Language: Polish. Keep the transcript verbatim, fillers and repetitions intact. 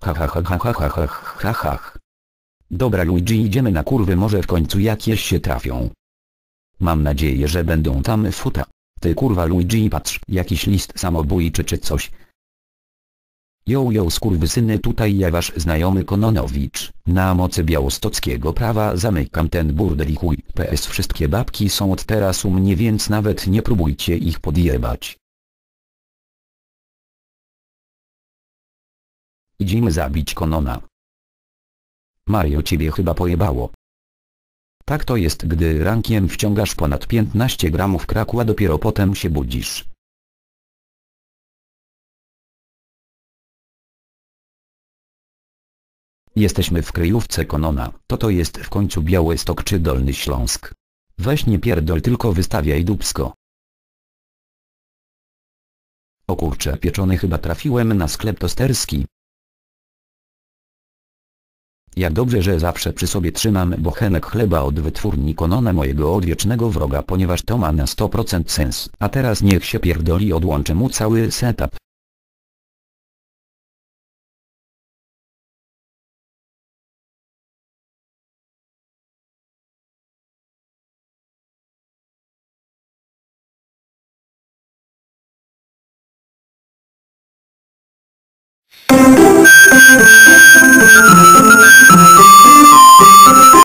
ha ha ha ha ha ha ha ha ha. Dobra Luigi, idziemy na kurwy, może w końcu jakieś się trafią. Mam nadzieję, że będą tam futa. Ty kurwa Luigi, patrz, jakiś list samobójczy czy coś. Yo yo skurwysyny, tutaj ja wasz znajomy Kononowicz. Na mocy białostockiego prawa zamykam ten burdel i chuj. P S wszystkie babki są od teraz u mnie, więc nawet nie próbujcie ich podjebać. Idziemy zabić Konona. Mario, ciebie chyba pojebało. Tak to jest, gdy rankiem wciągasz ponad piętnaście gramów kraku, a dopiero potem się budzisz. Jesteśmy w kryjówce Konona. To to jest w końcu Białystok czy Dolny Śląsk? Weź nie pierdol, tylko wystawiaj dupsko. O kurcze pieczony, chyba trafiłem na sklep tosterski. Jak dobrze, że zawsze przy sobie trzymam bochenek chleba od wytwórni Konona, mojego odwiecznego wroga, ponieważ to ma na sto procent sens. A teraz niech się pierdoli, odłączę mu cały setup.